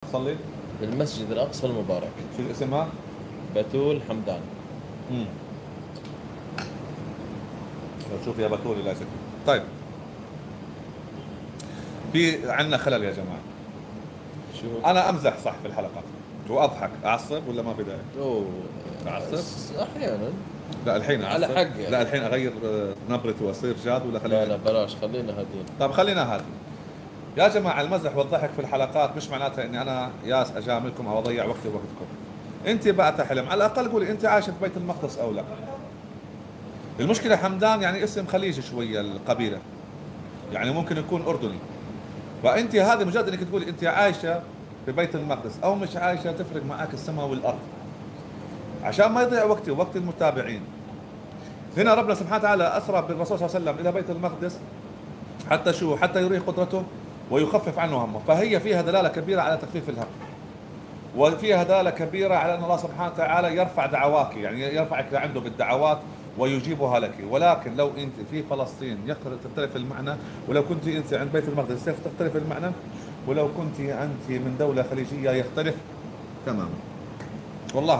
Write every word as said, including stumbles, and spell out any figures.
تصلي؟ بالمسجد الأقصى المبارك. شو اسمها؟ بتول حمدان. امم شوف يا بتول لا شك. طيب، في عندنا خلل يا جماعه. شو؟ انا امزح صح في الحلقات واضحك، اعصب ولا ما في داعي؟ أوه. اعصب؟ س- أحيانا. لا الحين على اعصب. حق يعني. لا الحين اغير آه، نبرتي واصير جاد ولا لا خليني؟ لا بلاش، خلينا هادين. طب خلينا هذه. يا جماعه المزح والضحك في الحلقات مش معناتها اني انا ياس اجاملكم او اضيع وقتي ووقتكم. انت بعت حلم، على الاقل قولي انت عايشه في بيت المقدس او لا. المشكله حمدان يعني اسم خليجي شويه القبيله، يعني ممكن يكون اردني. فانت هذه مجرد انك تقولي انت عايشه في بيت المقدس او مش عايشه تفرق معك السماء والارض. عشان ما يضيع وقتي ووقت المتابعين. هنا ربنا سبحانه وتعالى اسرى بالرسول صلى الله عليه وسلم الى بيت المقدس حتى شو؟ حتى يريه قدرته ويخفف عنه همه، فهي فيها دلاله كبيره على تخفيف الهم. وفيها دلاله كبيره على ان الله سبحانه وتعالى يرفع دعواك، يعني يرفعك لعنده بالدعوات ويجيبها لك. ولكن لو انت في فلسطين يختلف المعنى، ولو كنت انت عند بيت المقدس تختلف المعنى، ولو كنت انت من دوله خليجيه يختلف تماما. والله